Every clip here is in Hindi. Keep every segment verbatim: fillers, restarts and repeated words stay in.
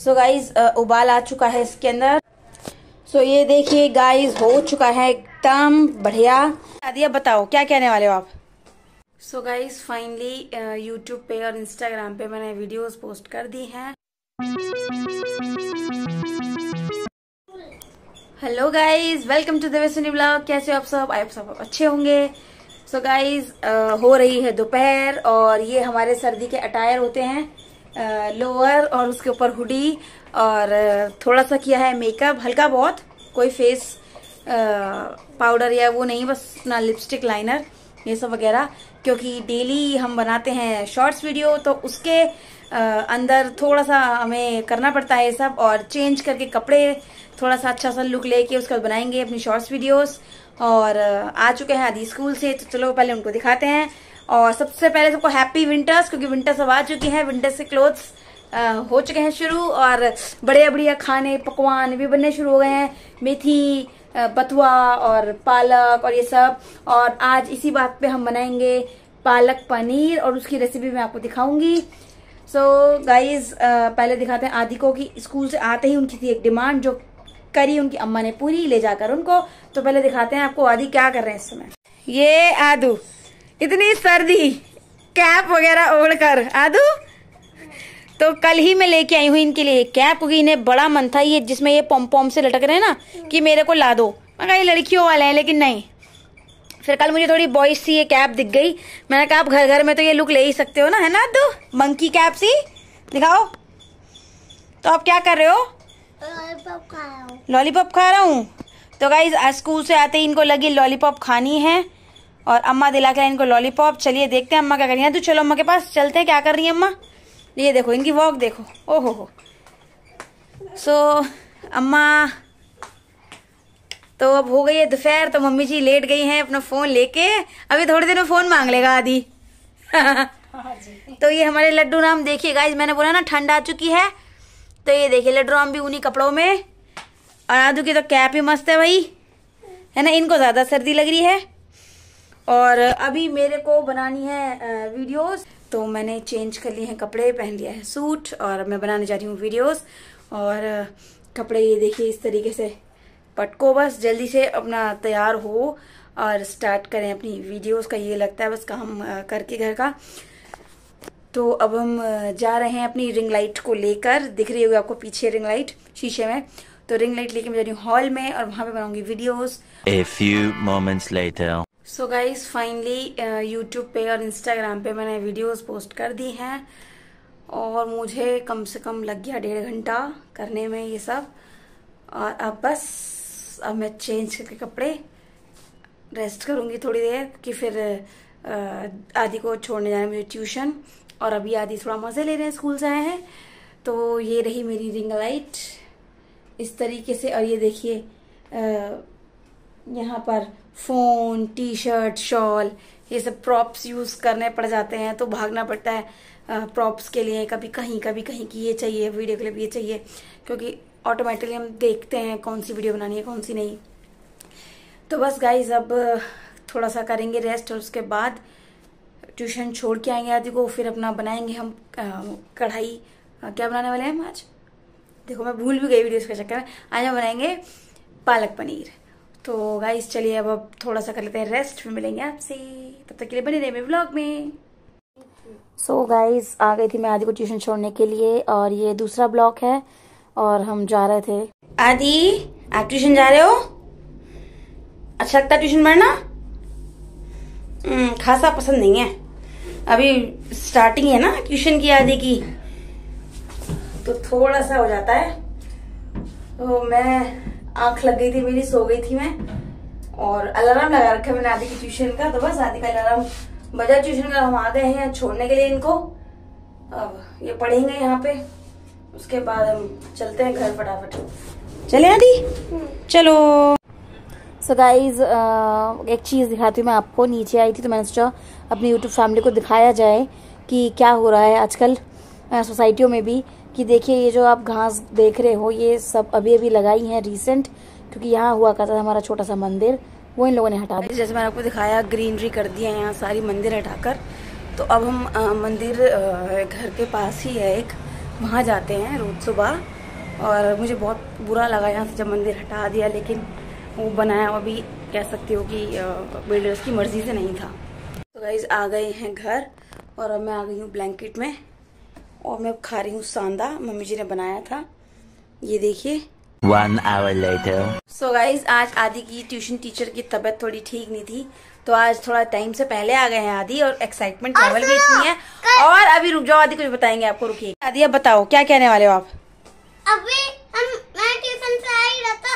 सो गाइज उबाल आ चुका है इसके अंदर। सो so, ये देखिए गाइज हो चुका है एकदम बढ़िया। आदिया बताओ क्या कहने वाले हो आप। सो गाइज फाइनली यूट्यूब पे और इंस्टाग्राम पे मैंने वीडियोस पोस्ट कर दी हैं। Hello guys, welcome to the western blog. कैसे हो आप सब? आप सब अच्छे होंगे। सो so गाइज हो रही है दोपहर और ये हमारे सर्दी के अटायर होते हैं, लोअर और उसके ऊपर हुडी और थोड़ा सा किया है मेकअप, हल्का बहुत, कोई फेस पाउडर या वो नहीं, बस ना लिपस्टिक, लाइनर, ये सब वगैरह, क्योंकि डेली हम बनाते हैं शॉर्ट्स वीडियो तो उसके आ, अंदर थोड़ा सा हमें करना पड़ता है ये सब, और चेंज करके कपड़े थोड़ा सा अच्छा सा लुक लेके उसके बाद बनाएंगे अपनी शॉर्ट्स वीडियोस। और आ चुके हैं आदि स्कूल से, तो चलो पहले उनको दिखाते हैं। और सबसे पहले सबको हैप्पी विंटर्स, क्योंकि विंटर सब आ चुकी हैं, विंटर से क्लोथ्स हो चुके हैं शुरू और बढ़िया बढ़िया खाने पकवान भी बनने शुरू हो गए हैं, मेथी, बथुआ और पालक और ये सब। और आज इसी बात पे हम बनाएंगे पालक पनीर और उसकी रेसिपी मैं आपको दिखाऊंगी। सो so, गाइज पहले दिखाते हैं आदि को कि स्कूल से आते ही उनकी थी एक डिमांड जो करी उनकी अम्मा ने पूरी ले जाकर उनको। तो पहले दिखाते हैं आपको आदि क्या कर रहे हैं इस समय। ये आदू इतनी सर्दी, कैप वगैरह ओढ़कर, आदू तो कल ही मैं लेके आई हूँ इनके लिए कैप, क्योंकि इन्हें बड़ा मन था ये जिसमें ये पॉम पॉम से लटक रहे हैं ना, कि मेरे को ला दो। मैं कहा ये लड़कियों वाले हैं, लेकिन नहीं। फिर कल मुझे थोड़ी बॉयज सी ये कैप दिख गई, मैंने कहा आप घर घर में तो ये लुक ले ही सकते हो ना, है ना आदू? मंकी कैप सी दिखाओ। तो आप क्या कर रहे हो? लॉलीपॉप खा रहा हूँ। लॉलीपॉप खा रहा हूँ। तो गाइज आज स्कूल से आते ही इनको लगी लॉलीपॉप खानी है और अम्मा दिला के इनको लॉलीपॉप। चलिए देखते हैं अम्मा क्या कर रही है। तो चलो अम्मा के पास चलते हैं, क्या कर रही है अम्मा। ये देखो इनकी वॉक देखो, ओहो हो। सो अम्मा तो अब हो गई है दोपहर, तो मम्मी जी लेट गई हैं अपना फोन लेके, अभी थोड़ी देर में फोन मांग लेगा आदि। तो ये हमारे लड्डू राम देखिए गाइज, मैंने बोला ना ठंड आ चुकी है, तो ये देखिए लड्डू राम भी उन्हीं कपड़ों में, और आदू की तो कैप ही मस्त है भाई, है ना। इनको ज्यादा सर्दी लग रही है। और अभी मेरे को बनानी है वीडियोस, तो मैंने चेंज कर लिए हैं कपड़े, पहन लिया है सूट और मैं बनाने जा रही हूँ वीडियोस। और कपड़े ये देखिए इस तरीके से पटको, बस जल्दी से अपना तैयार हो और स्टार्ट करें अपनी वीडियोस का, ये लगता है बस काम करके घर का। तो अब हम जा रहे हैं अपनी रिंग लाइट को लेकर, दिख रही होगी आपको पीछे रिंग लाइट शीशे में, तो रिंग लाइट लेके मैं जा रही हूँ हॉल में और वहां पे बनाऊंगी videos. A few moments later. So guys finally YouTube पे और इंस्टाग्राम पे मैंने वीडियोस पोस्ट कर दी हैं और मुझे कम से कम लग गया डेढ़ घंटा करने में ये सब। और अब बस अब मैं चेंज करके कपड़े रेस्ट करूंगी थोड़ी देर, कि फिर आदि को छोड़ने जाना मुझे ट्यूशन, और अभी आदि थोड़ा मजे ले रहे हैं, स्कूल से आए हैं। तो ये रही मेरी रिंग लाइट इस तरीके से, और ये देखिए यहाँ पर फोन, टी शर्ट, शॉल, ये सब प्रॉप्स यूज करने पड़ जाते हैं, तो भागना पड़ता है प्रॉप्स के लिए, कभी कहीं कभी कहीं की ये चाहिए, वीडियो क्लिप ये चाहिए, क्योंकि ऑटोमेटिकली हम देखते हैं कौन सी वीडियो बनानी है कौन सी नहीं। तो बस गाइज अब थोड़ा सा करेंगे रेस्ट और उसके बाद ट्यूशन छोड़ के आएंगे आदि को, फिर अपना बनाएंगे हम कढ़ाई। क्या बनाने वाले हैं हम आज? देखो मैं भूल भी गई वीडियोस के चक्कर में। आज हम बनाएंगे पालक पनीर। तो गाइस चलिए अब अब थोड़ा सा कर लेते हैं रेस्ट, फिर मिलेंगे आपसे, तब तक के लिए बने रहे मेरे व्लॉग में। सो so गाइस आ गई थी मैं आदि को ट्यूशन छोड़ने के लिए, और ये दूसरा ब्लॉक है और हम जा रहे थे। आदि आप ट्यूशन जा रहे हो? अच्छा लगता है ट्यूशन पढ़ना? खासा पसंद नहीं है, अभी स्टार्टिंग है ना ट्यूशन की आदि की, तो थोड़ा सा हो जाता है। तो मैं आंख लग गई थी मेरी, सो गई थी मैं, और अलार्म लगा रखा मैंने आदि की ट्यूशन का। तो बस आदि का अलार्म बजा ट्यूशन का, हम आ गए हैं छोड़ने के लिए इनको। अब ये पढ़ेंगे यहाँ पे, उसके बाद हम चलते हैं घर फटाफट। चले आदि? चलो। सो गाइज एक चीज दिखाती हूँ मैं आपको। नीचे आई थी तो मैंने सोचा अपनी यूट्यूब फैमिली को दिखाया जाए कि क्या हो रहा है आजकल सोसाइटियों में भी, कि देखिए ये जो आप घास देख रहे हो ये सब अभी अभी लगाई हैं रिसेंट, क्योंकि यहाँ हुआ करता था हमारा छोटा सा मंदिर, वो इन लोगों ने हटा दिया। जैसे मैंने आपको दिखाया ग्रीनरी कर दिया यहाँ सारी मंदिर हटाकर। तो अब हम आ, मंदिर आ, घर के पास ही है एक, वहाँ जाते हैं रोज सुबह। और मुझे बहुत बुरा लगा यहाँ से जब मंदिर हटा दिया, लेकिन वो बनाया हुआ भी कह सकती हो कि बिल्डर्स की मर्जी से नहीं था। तो गाइस आ गए हैं घर और अब मैं आ गई हूँ ब्लैंकेट में और मैं अब खा रही हूँ सांदा, मम्मी जी ने बनाया था, ये देखिए। One hour later. So so guys आज आदि की ट्यूशन टीचर की तबीयत थोड़ी ठीक नहीं थी, तो आज थोड़ा टाइम से पहले आ गए हैं आदि, और एक्साइटमेंट लेवल भी इतनी है। और अभी रुक जाओ आदि, कुछ बताएंगे आपको, रुकिए। आदि अब बताओ क्या कहने वाले हो आप? अभी हम मैं ट्यूशन से आ ही रहा था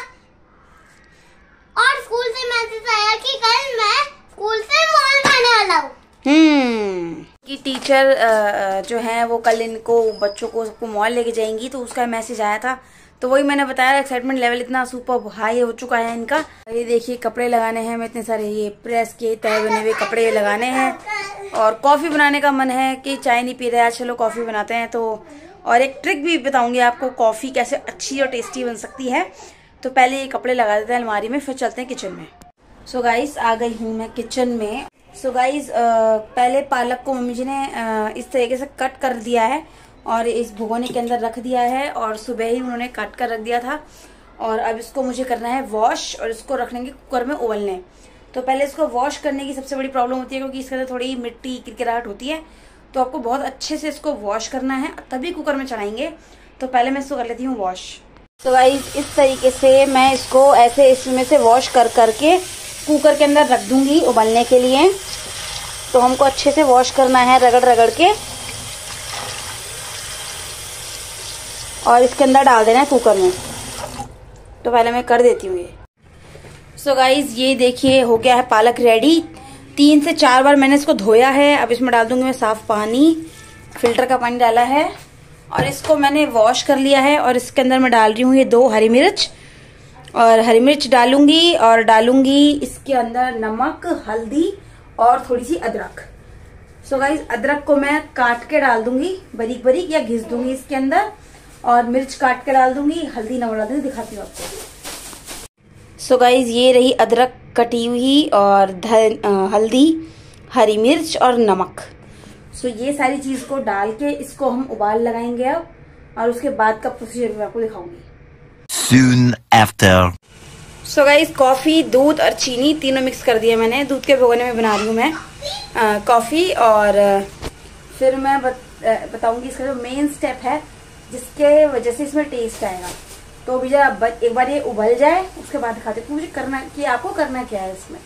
और स्कूल से मैसेज आया कि कल मैं स्कूल से मॉल जाने वाला हूँ। हम्म कि टीचर जो है वो कल इनको बच्चों को सबको मॉल लेके जाएंगी, तो उसका मैसेज आया था। तो वही मैंने बताया, एक्साइटमेंट लेवल इतना सुपर हाई हो चुका है इनका। ये देखिए कपड़े लगाने हैं, मैं इतने सारे ये प्रेस के तय बने हुए कपड़े लगाने हैं। और कॉफी बनाने का मन है कि चाय नहीं पी रहे आज, चलो कॉफी बनाते हैं। तो और एक ट्रिक भी बताऊंगी आपको, कॉफी कैसे अच्छी और टेस्टी बन सकती है। तो पहले ये कपड़े लगा देते हैं अलमारी में, फिर चलते हैं किचन में। सो गाइस आ गई हूँ मैं किचन में। सो गाइस पहले पालक को मम्मी जी ने इस तरीके से कट कर दिया है और इस भगोने के अंदर रख दिया है, और सुबह ही उन्होंने काट कर रख दिया था। और अब इसको मुझे करना है वॉश, और इसको रख लेंगे कुकर में उबलने। तो पहले इसको वॉश करने की सबसे बड़ी प्रॉब्लम होती है, क्योंकि इसके अंदर थोड़ी मिट्टी किरकिराहट होती है। तो आपको बहुत अच्छे से इसको वॉश करना है, तभी कुकर में चढ़ाएंगे। तो पहले मैं इसको कर लेती हूँ वॉश। तो गाइस इस तरीके से मैं इसको ऐसे इसमें से वॉश कर करके कुकर के अंदर रख दूंगी उबलने के लिए। तो हमको अच्छे से वॉश करना है रगड़ रगड़ के, और इसके अंदर डाल देना है कुकर में। तो पहले मैं कर देती हूँ ये। सो so गाइज ये देखिए हो गया है पालक रेडी। तीन से चार बार मैंने इसको धोया है। अब इसमें डाल दूंगी मैं साफ पानी, फिल्टर का पानी डाला है, और इसको मैंने वॉश कर लिया है। और इसके अंदर मैं डाल रही हूँ ये दो हरी मिर्च, और हरी मिर्च डालूंगी, और डालूंगी इसके अंदर नमक, हल्दी और थोड़ी सी अदरक। सो so गाइज अदरक को मैं काट के डाल दूंगी बारीक बारीक, या घिस दूंगी इसके अंदर, और मिर्च काट के डाल दूंगी, हल्दी नमक डाल दूंगी, दिखाती हूँ आपको। सो गाइज ये रही अदरक कटी हुई, और धन हल्दी, हरी मिर्च और नमक। सो so ये सारी चीज को डाल के इसको हम उबाल लगाएंगे अब, और उसके बाद का प्रोसीजर मैं आपको दिखाऊंगी। Soon after. So guys coffee, दूध और चीनी तीनों मिक्स कर दिया मैंने। दूध के भगोने में बना रही हूँ मैं कॉफी, और फिर मैं बत, बताऊंगी इसका जो मेन स्टेप है जिसके वजह से इसमें टेस्ट आएगा। तो अभी जरा एक बार ये उबल जाए, उसके बाद दिखाते हैं मुझे करना कि आपको करना क्या है इसमें।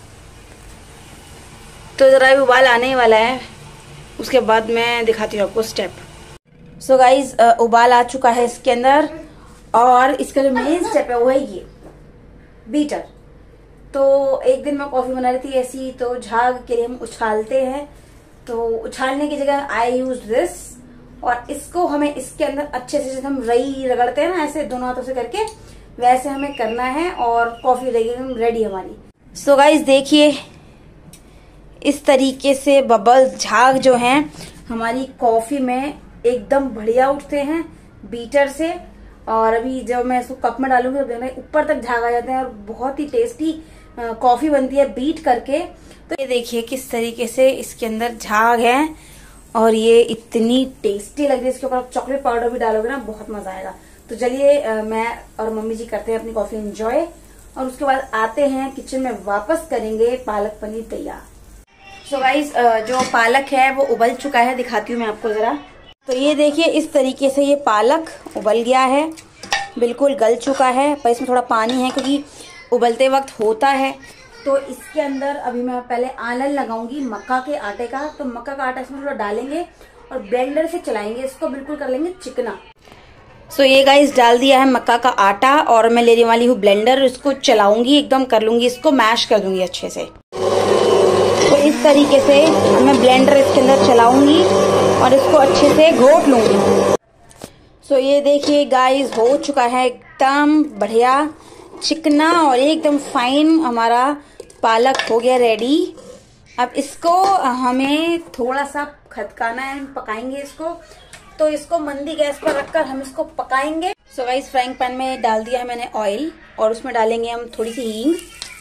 तो जरा उबाल आने ही वाला है, उसके बाद मैं दिखाती हूँ आपको स्टेप। सो गाइज उबाल आ चुका है इसके अंदर, और इसका जो मेन स्टेप है वो है ये बीटर। तो एक दिन मैं कॉफी बना रही थी ऐसी, तो झाग के लिए हम उछालते हैं, तो उछालने की जगह आई यूज दिस, और इसको हमें इसके अंदर अच्छे से, जैसे हम रई रगड़ते हैं ना ऐसे दोनों हाथों से करके, वैसे हमें करना है, और कॉफी रेडी रेडी हमारी। सो गाइस देखिए इस तरीके से बबल झाग जो हैं हमारी कॉफी में एकदम बढ़िया उठते हैं बीटर से। और अभी जब मैं इसको कप में डालूंगी तो देखना ऊपर तक झाग आ जाते हैं, और बहुत ही टेस्टी कॉफी बनती है बीट करके। तो ये देखिए किस तरीके से इसके अंदर झाग है, और ये इतनी टेस्टी लग रही है। इसके ऊपर आप चॉकलेट पाउडर भी डालोगे ना, बहुत मजा आएगा। तो चलिए मैं और मम्मी जी करते हैं अपनी कॉफी एंजॉय, और उसके बाद आते हैं किचन में, वापस करेंगे पालक पनीर तैयार। सो so गाइस जो पालक है वो उबल चुका है, दिखाती हूँ मैं आपको जरा। तो ये देखिए इस तरीके से ये पालक उबल गया है, बिल्कुल गल चुका है, पर इसमें थोड़ा पानी है क्योंकि उबलते वक्त होता है। तो इसके अंदर अभी मैं पहले आलन लगाऊंगी मक्का के आटे का। तो मक्का का आटा इसमें थोड़ा डालेंगे और ब्लेंडर से चलाएंगे, इसको बिल्कुल कर लेंगे चिकना। सो so ये गाइस डाल दिया है मक्का का आटा, और मैं लेने वाली हूँ ब्लेंडर, इसको चलाऊंगी एकदम, कर लूंगी इसको, मैश कर दूंगी अच्छे से। तो इस तरीके से मैं ब्लेंडर इसके अंदर चलाऊंगी और इसको अच्छे से घोट लूंगी। सो so ये देखिए गाइस हो चुका है एकदम बढ़िया चिकना और एकदम फाइन, हमारा पालक हो गया रेडी। अब इसको हमें थोड़ा सा खदकाना है, पकाएंगे इसको। तो इसको मंदी गैस पर रखकर हम इसको पकाएंगे। सो गाइस फ्राइंग पैन में डाल दिया है मैंने ऑयल, और उसमें डालेंगे हम थोड़ी सी हींग,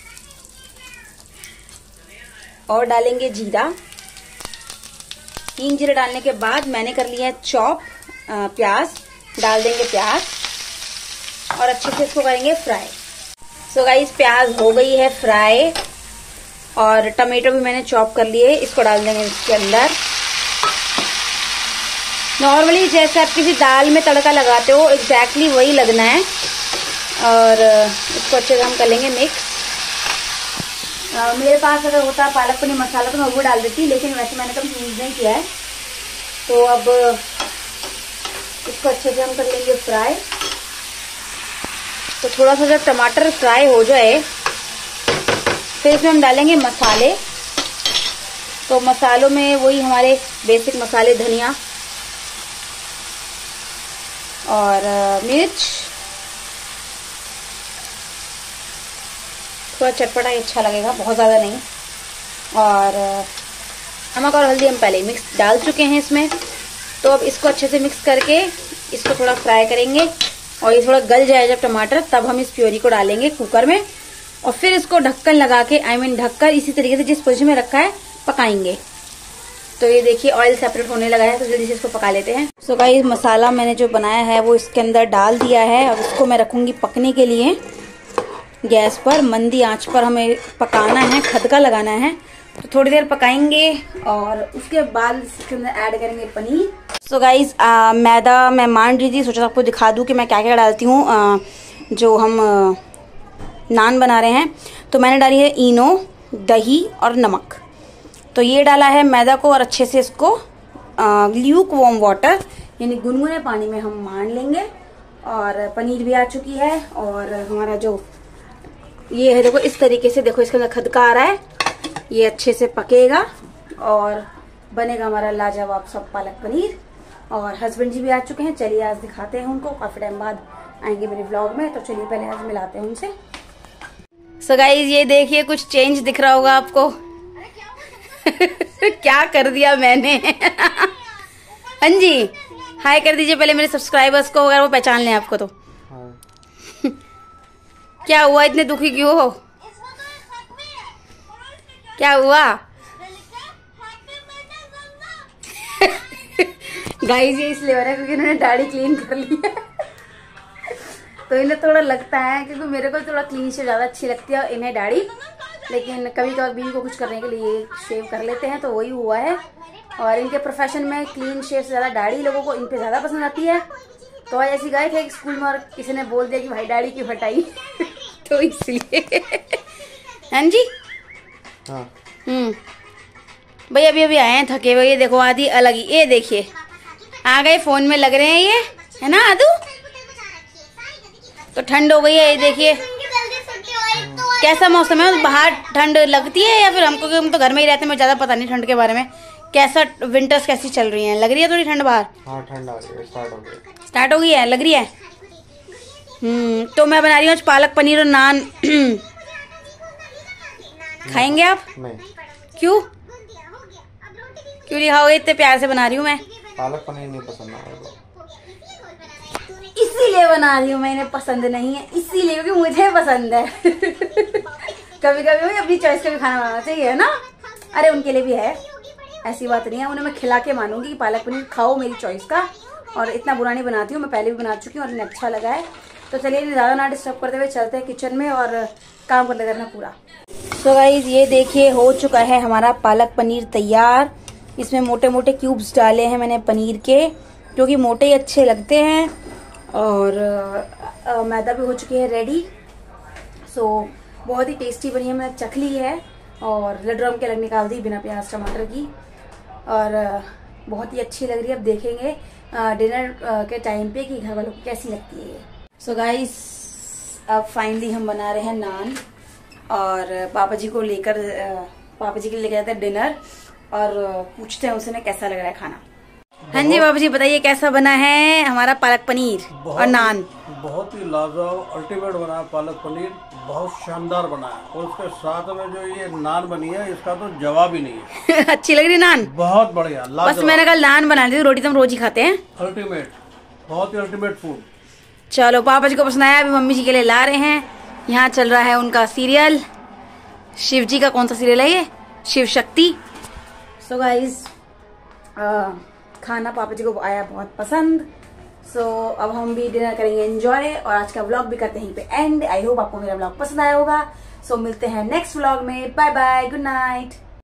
और डालेंगे जीरा। हींग जीरा डालने के बाद मैंने कर लिया है चॉप प्याज, डाल देंगे प्याज और अच्छे से इसको करेंगे फ्राई। सो गाइस प्याज हो गई है फ्राई और टमाटो भी मैंने चॉप कर लिए, इसको डाल देंगे इसके अंदर। नॉर्मली जैसे आप किसी दाल में तड़का लगाते हो एग्जैक्टली वही लगना है और इसको अच्छे से हम कर लेंगे मिक्स। आ, मेरे पास अगर होता पालक पनीर मसाला तो मैं वो डाल देती, लेकिन वैसे मैंने कभी यूज नहीं किया है। तो अब इसको अच्छे से हम कर लेंगे फ्राई। तो थोड़ा सा जब टमाटर फ्राई हो जाए फिर इसमें हम डालेंगे मसाले। तो मसालों में वही हमारे बेसिक मसाले, धनिया और मिर्च, थोड़ा चटपटा ही अच्छा लगेगा, बहुत ज़्यादा नहीं। और नमक और हल्दी हम पहले मिक्स डाल चुके हैं इसमें। तो अब इसको अच्छे से मिक्स करके इसको थोड़ा फ्राई करेंगे और ये थोड़ा गल जाए जब टमाटर, तब हम इस प्योरी को डालेंगे कुकर में और फिर इसको ढक्कन लगा के आई मीन ढककर इसी तरीके से जिस पोजीशन में रखा है पकाएंगे। तो ये देखिए ऑयल सेपरेट होने लगा है, तो जल्दी से इसको पका लेते हैं। सो गाइस मसाला मैंने जो बनाया है वो इसके अंदर डाल दिया है। अब इसको मैं रखूंगी पकने के लिए गैस पर, मंदी आंच पर हमें पकाना है, खदका लगाना है। तो थोड़ी देर पकाएंगे और उसके बाद इसके अंदर ऐड करेंगे पनीर। सो गाइस मैदा मैं मान रही थी, सोचा आपको दिखा दूं कि मैं क्या क्या डालती हूँ। जो हम आ, नान बना रहे हैं तो मैंने डाली है इनो, दही और नमक। तो ये डाला है मैदा को और अच्छे से इसको ल्यूक वार्म वाटर यानी गुनगुने पानी में हम मान लेंगे। और पनीर भी आ चुकी है और हमारा जो ये है देखो इस तरीके से, देखो इसके अंदर खदका आ रहा है, ये अच्छे से पकेगा और बनेगा हमारा लाजवाब सब पालक पनीर। और हस्बैंड जी भी आ चुके हैं, चलिए आज दिखाते हैं उनको, काफी टाइम बाद आएंगे मेरे व्लॉग में। तो चलिए पहले आज मिलाते हैं उनसे। सो गाइस ये देखिए कुछ चेंज दिख रहा होगा आपको। क्या कर दिया मैंने। हाँ जी हाय कर दीजिए पहले मेरे सब्सक्राइबर्स को, अगर वो पहचान लें आपको तो। हाँ। क्या हुआ, इतने दुखी क्यों हो, क्या हुआ? गाइस ये इसलिए हो रहा है क्योंकि इन्होंने दाढ़ी क्लीन कर ली है। तो इन्हें थोड़ा लगता है, क्योंकि मेरे को थोड़ा क्लीन शेव ज्यादा अच्छी लगती है इन्हें दाढ़ी, लेकिन कभी कभी बीवी को कुछ करने के लिए शेव कर लेते हैं, तो वही हुआ है। और इनके प्रोफेशन में क्लीन शेव से ज्यादा दाढ़ी लोगों को इन पे ज्यादा पसंद आती है। तो आज ऐसी गए थे स्कूल में और किसी ने बोल दिया कि भाई दाढ़ी क्यों हटाई। तो इसलिए हाँ जी हाँ। हम्म भाई अभी अभी आए हैं थके हुए, ये देखो आदि अलग ही, ये देखिए आ गए फोन में लग रहे हैं ये, है ना आदू? तो ठंड हो गई है, ये देखिए कैसा मौसम है, बाहर ठंड लगती है या फिर हमको, हम तो घर में ही रहते हैं, मुझे ज्यादा पता नहीं ठंड के बारे में। कैसा विंटर्स कैसी चल रही हैं, लग रही है थोड़ी ठंड बाहर? हाँ ठंड आ रही है, स्टार्ट हो गई स्टार्ट हो गई है, लग रही है। हम्म तो मैं बना रही हूँ पालक पनीर और नान। खाएंगे आप? नहीं। क्यों क्यों नहीं खाओगे, इतने प्यार से बना रही हूँ मैं। पालक पनीर नहीं पसंद है इसीलिए बना रही हूँ, मैंने पसंद नहीं है इसीलिए क्योंकि मुझे पसंद है। कभी कभी अपनी चॉइस का भी खाना बनाना चाहिए, है ना? अरे उनके लिए भी है, ऐसी बात नहीं है, उन्हें मैं खिला के मानूंगी कि पालक पनीर खाओ मेरी चॉइस का। और इतना बुरा नहीं बनाती हूँ, मैं पहले भी बना चुकी हूँ और इन्हें अच्छा लगा है। तो चलिए ज़्यादा ना डिस्टर्ब करते हुए चलते हैं किचन में और काम करते करना पूरा। सो गाइस ये देखिए हो चुका है हमारा पालक पनीर तैयार। इसमें मोटे मोटे क्यूब्स डाले हैं मैंने पनीर के, जो कि मोटे ही अच्छे लगते हैं। और आ, आ, मैदा भी हो चुकी है रेडी। सो बहुत ही टेस्टी बनी है, मैंने चख ली है और लड्डू के अलग निकाल दी बिना प्याज टमाटर की, और आ, बहुत ही अच्छी लग रही है। अब देखेंगे आ, डिनर आ, के टाइम पे कि घर वालों को कैसी लगती है ये। सो गाइस अब फाइनली हम बना रहे हैं नान और पापा जी को लेकर पापा जी के लिए लेकर जाते हैं डिनर और पूछते हैं उनसे कैसा लग रहा है खाना। हाँ जी बाबू जी बताइए कैसा बना है हमारा पालक पनीर और नान? बहुत ही लाजवाब अल्टीमेट बना है पालक पनीर, बहुत शानदार बना है। और उसके साथ में जो ये नान बनी है इसका तो जवाब ही नहीं है। अच्छी लग रही नान, बहुत बढ़िया। बस मैंने कल नान बना दी, रोटी तो हम रोज ही खाते हैं। अल्टीमेट, बहुत ही अल्टीमेट फूड। चलो पापा जी को पसंद आया, अभी मम्मी जी के लिए ला रहे हैं। यहाँ चल रहा है उनका सीरियल, शिव जी का कौन सा सीरियल है ये, शिव शक्ति। सो गाइज खाना पापा जी को आया बहुत पसंद। सो so, अब हम भी डिनर करेंगे एंजॉय और आज का व्लॉग भी करते हैं यहीं पे एंड। आई होप आपको मेरा व्लॉग पसंद आया होगा। सो so, मिलते हैं नेक्स्ट व्लॉग में। Bye bye, good night.